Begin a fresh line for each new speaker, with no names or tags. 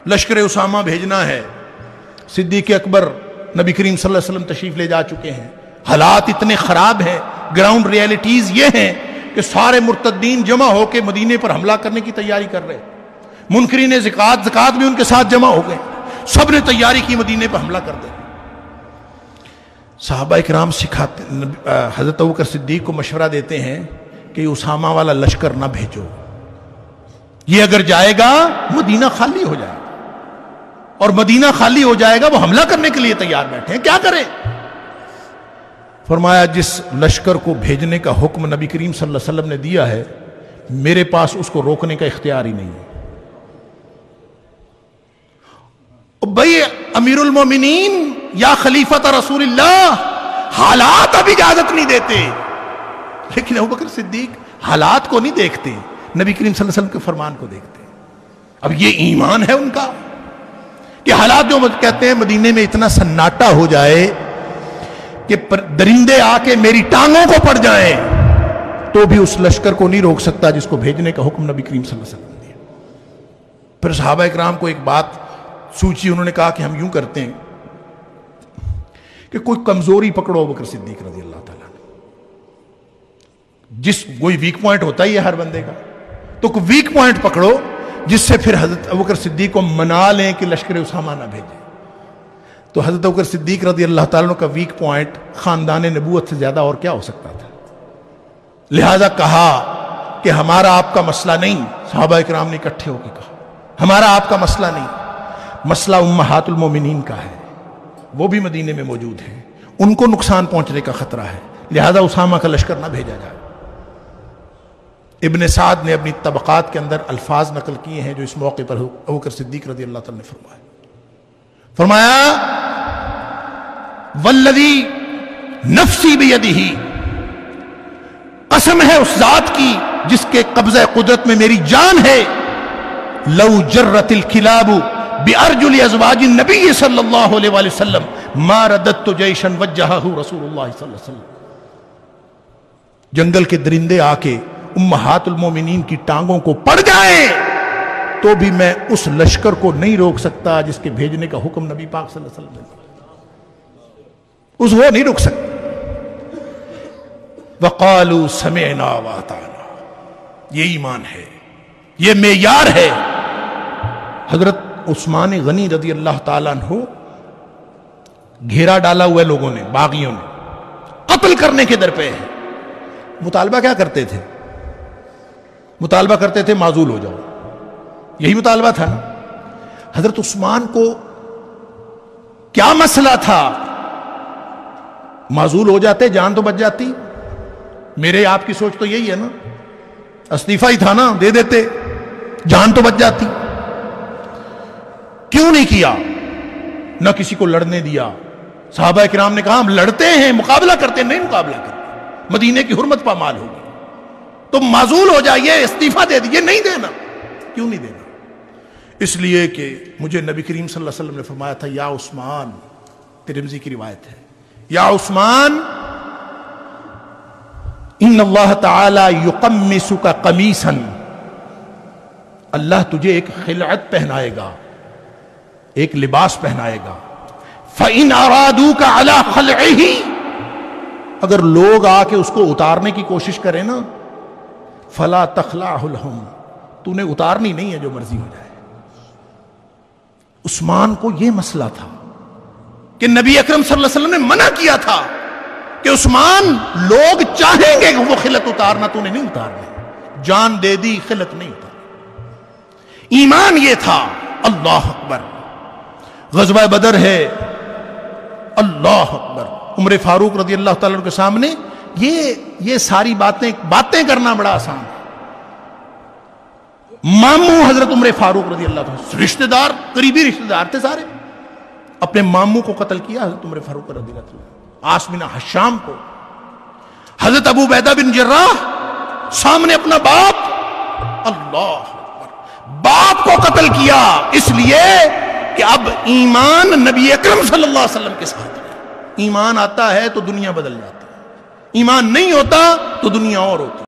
لشکر اسامہ بھیجنا ہے، صدیق اکبر نبی کریم صلی اللہ علیہ وسلم تشریف لے جا چکے ہیں، حالات اتنے خراب ہیں، گراؤنڈ ریئلٹیز یہ ہیں کہ سارے مرتدین جمع ہو کے مدینے پر حملہ کرنے کی تیاری کر رہے، منکرین زکوٰۃ بھی ان کے ساتھ جمع ہو گئے، سب نے تیاری کی مدینے پر حملہ کر دے۔ صحابہ اکرام سکھاتے، حضرت ابوبکر صدیق کو مشورہ دیتے ہیں کہ اسامہ والا لشکر نہ بھیجو، یہ اگر جائے گا مدینہ خالی ہو جائے گا، اور مدینہ خالی ہو جائے گا، وہ حملہ کرنے کے لیے تیار بیٹھے ہیں، کیا کریں؟ فرمایا جس لشکر کو بھیجنے کا حکم نبی کریم صلی اللہ علیہ وسلم نے دیا ہے، میرے پاس اس کو روکنے کا اختیار ہی نہیں ہے۔ بھائی امیر المومنین یا خلیفۃ رسول اللہ، حالات اب اجازت نہیں دیتے، لیکن ابوبکر صدیق حالات کو نہیں دیکھتے، نبی کریم صلی اللہ علیہ وسلم کے فرمان کو دیکھتے۔ اب یہ ایمان ہے ان کا کہ حالات جو کہتے ہیں مدینے میں اتنا سناٹا ہو جائے کہ درندے آ کے میری ٹانگوں کو پڑ جائیں تو بھی اس لشکر کو نہیں روک سکتا جس کو بھیجنے کا حکم نبی کریم صلی اللہ علیہ وسلم نے دیا۔ پھر صحابہ اکرام کو ایک بات سوچی، انہوں نے کہا کہ ہم یوں کرتے ہیں کہ کوئی کمزوری پکڑو ابوبکر صدیق رضی اللہ تعالیٰ نے، جس کوئی ویک پوائنٹ ہوتا ہی ہے ہر بندے کا، تو کوئی ویک پوائنٹ پکڑو جس سے پھر حضرت ابوبکر صدیق کو منا لیں کہ لشکر اسامہ نہ بھیجے۔ تو حضرت ابوبکر صدیق رضی اللہ تعالیٰ کا ویک پوائنٹ خاندان نبوت سے زیادہ اور کیا ہو سکتا تھا، لہذا کہا کہ ہمارا آپ کا مسئلہ نہیں، صحابہ اکرام نے اکٹھے ہو کے کہا ہمارا آپ کا مسئلہ نہیں، مسئلہ امہات المومنین کا ہے، وہ بھی مدینے میں موجود ہیں، ان کو نقصان پہنچنے کا خطرہ ہے، لہذا اسامہ کا لشکر نہ بھیجا جائے۔ ابن سعد نے اپنی طبقات کے اندر الفاظ نقل کیے ہیں جو اس موقع پر ابوبکر صدیق رضی اللہ تعالیٰ نے فرمایا والذی نفسی بیدہ، قسم ہے اس ذات کی جس کے قبضہ قدرت میں میری جان ہے، لو جرت الکلاب بأرجل ازواج النبی صلی اللہ علیہ وآلہ وسلم ما رددت جیشا وجہہ رسول اللہ صلی اللہ علیہ وسلم، جنگل کے درندے آ کے امہات المومنین کی ٹانگوں کو پڑ جائیں تو بھی میں اس لشکر کو نہیں روک سکتا جس کے بھیجنے کا حکم نبی پاک صلی اللہ علیہ وسلم نے، اس وہ نہیں روک سکتا۔ وقالوا سمعنا واطعنا، یہ ایمان ہے، یہ معیار ہے۔ حضرت عثمان غنی رضی اللہ تعالیٰ عنہ گھیرا ڈالا ہوا ہے لوگوں نے، باغیوں نے، قتل کرنے کے درپے ہیں، مطالبہ کیا کرتے تھے؟ مطالبہ کرتے تھے معزول ہو جاؤ، یہی مطالبہ تھا نا۔ حضرت عثمان کو کیا مسئلہ تھا؟ معزول ہو جاتے جان تو بچ جاتی، میرے آپ کی سوچ تو یہی ہے نا، استعفیٰ ہی تھا نا، دے دیتے جان تو بچ جاتی، کیوں نہیں کیا؟ نہ کسی کو لڑنے دیا۔ صحابہ کرام نے کہا ہم لڑتے ہیں، مقابلہ کرتے ہیں، نہیں مقابلہ کرتے، مدینے کی حرمت پامال ہوگی، تم معزول ہو جائیے، استعفیٰ دے دیجیے، نہیں دینا۔ کیوں نہیں دینا؟ اس لیے کہ مجھے نبی کریم صلی اللہ علیہ وسلم نے فرمایا تھا یا عثمان، ترمذی کی روایت ہے، یا عثمان ان اللہ تعالی یقمسک قمیصا، اللہ تجھے ایک خلعت پہنائے گا، ایک لباس پہنائے گا، فَإِنْ أَرَادُوكَ عَلَى خَلْعِهِ، اگر لوگ آ کے اس کو اتارنے کی کوشش کریں نا، فَلَا تَخْلَعْهُ لَهُمْ، تو نے اتارنی نہیں ہے، جو مرضی ہو جائے۔ عثمان کو یہ مسئلہ تھا کہ نبی اکرم صلی اللہ علیہ وسلم نے منع کیا تھا کہ عثمان لوگ چاہیں گے کہ وہ خلعت اتارنا، تو نے نہیں اتارنا، جان دے دی، خلعت نہیں اتارنا۔ ایمان یہ تھا۔ اللہ اکبر، غزوہ بدر ہے، اللہ اکبر، عمر فاروق رضی اللہ تعالیٰ عنہ کے سامنے یہ ساری باتیں کرنا بڑا آسان ہے۔ ماموں حضرت عمر فاروق رضی اللہ تعالیٰ، رشتہ دار، قریبی رشتہ دار تھے سارے، اپنے ماموں کو قتل کیا حضرت عمر فاروق رضی اللہ تعالیٰ، عاص بن حشام کو۔ حضرت ابو عبیدہ بن جراح سامنے اپنا باپ، اللہ اکبر، باپ کو قتل کیا، اس لیے کہ اب ایمان نبی اکرم صلی اللہ علیہ وسلم کے ساتھ ہے۔ ایمان آتا ہے تو دنیا بدل جاتی ہے، ایمان نہیں ہوتا تو دنیا اور ہوتی ہے۔